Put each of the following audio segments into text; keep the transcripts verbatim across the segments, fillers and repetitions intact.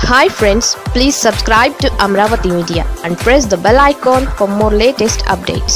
Hi friends, please subscribe to Amaravathi Media and press the bell icon for more latest updates.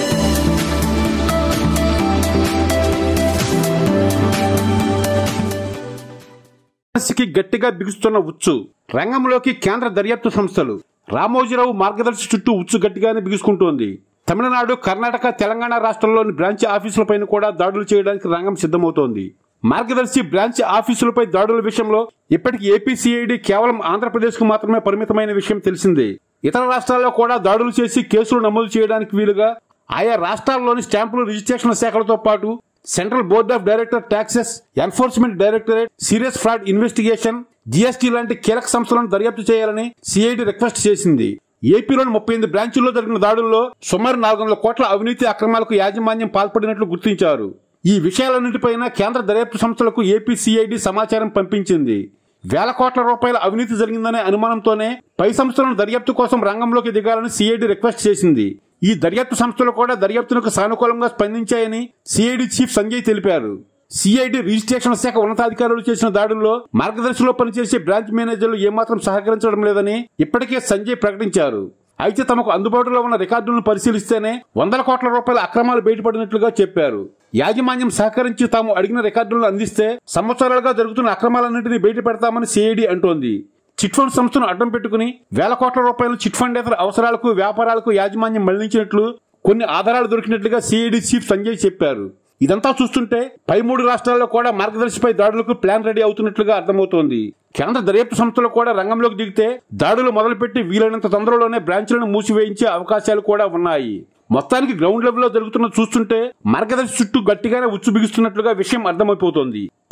కి గట్టిగా బిగుస్తున్న ఉచ్చు రంగంలోకి కేంద్ర దర్యాప్తు సంస్థలు రామోజీరావు మార్గదర్శి చుట్టూ ఉచ్చు గట్టిగానే బిగుసుకుంటోంది. తమిళనాడు, కర్ణాటక, తెలంగాణ రాష్ట్రాల్లోని బ్రాంచ్ ఆఫీసులపైన కూడా దాడులు చేయడానికి రంగం సిద్ధమవుతోంది. మార్గదర్శి బ్రాంచ్ ఆఫీసులపై దాడుల విషయంలో ఇప్పటికి ఏపీ సిఐడి కేవలం ఆంధ్రప్రదేశ్ కు మాత్రమే పరిమితమైన విషయం తెలిసిందే. ఇతర రాష్ట్రాల్లో కూడా దాడులు చేసి కేసులు నమోదు చేయడానికి వీలుగా ఆయా రాష్ట్రాల్లోని స్టాంపులు రిజిస్ట్రేషన్ల శాఖలతో పాటు central board of director taxes, enforcement directorate, serious fraud investigation, GST లాంటి కీలక సంస్థలను దర్యాప్తు చేయాలని సిఐడి రిక్వెస్ట్ చేసింది. ఏపీలోని ముప్పై ఎనిమిది బ్రాంచుల్లో జరిగిన దాడుల్లో సుమారు నాలుగు వందల కోట్ల అవినీతి అక్రమాలకు యాజమాన్యం పాల్పడినట్లు గుర్తించారు. ఈ విషయాలన్నింటిపైన కేంద్ర దర్యాప్తు సంస్థలకు ఏపీ సిఐడి సమాచారం పంపించింది. వేల కోట్ల రూపాయల అవినీతి జరిగిందనే అనుమానంతోనే పై సంస్థలను దర్యాప్తు కోసం రంగంలోకి దిగాలని సిఐడి రిక్వెస్ట్ చేసింది. ఈ దర్యాప్తు సంస్థలు కూడా దర్యాప్తునకు సానుకూలంగా స్పందించాయని సిఐడి చీఫ్ సంజయ్ తెలిపారు. సిఐడి రిజిస్ట్రేషన్ శాఖ ఉన్నతాధికారులు చేసిన దాడుల్లో మార్గదర్శిలో పనిచేసే బ్రాంచ్ మేనేజర్లు ఏమాత్రం సహకరించడం లేదని ఇప్పటికే సంజయ్ ప్రకటించారు. అయితే తమకు అందుబాటులో ఉన్న రికార్డులను పరిశీలిస్తేనే వందల కోట్ల రూపాయల అక్రమాలు బయటపడినట్లుగా చెప్పారు. యాజమాన్యం సహకరించి తాము అడిగిన రికార్డులను అందిస్తే సంవత్సరాలుగా జరుగుతున్న అక్రమాలన్నింటినీ బయట పెడతామని సిఐడి అంటోంది. చిట్ ఫండ్ సంస్థను అడ్డం పెట్టుకుని వేల కోట్ల రూపాయలు చిట్ ఫండేతర అవసరాలకు, వ్యాపారాలకు యాజమాన్యం మళ్లించినట్లు కొన్ని ఆధారాలు దొరికినట్లుగా సిఐడి చీఫ్ సంజయ్ చెప్పారు. ఇదంతా చూస్తుంటే పై మూడు రాష్ట్రాల్లో కూడా మార్గదర్శిపై దాడులకు ప్లాన్ రెడీ అవుతున్నట్లుగా అర్థమవుతోంది. కేంద్ర దర్యాప్తు సంస్థలు కూడా రంగంలోకి దిగితే దాడులు మొదలుపెట్టి వీలైనంత తొందరలోనే బ్రాంచ్లను మూసివేయించే అవకాశాలు కూడా ఉన్నాయి. మొత్తానికి గ్రౌండ్ లెవెల్లో జరుగుతున్న చూస్తుంటే మార్గదర్శి చుట్టూ గట్టిగానే ఉచ్చు బిగుస్తున్నట్లుగా విషయం అర్థమైపోతోంది.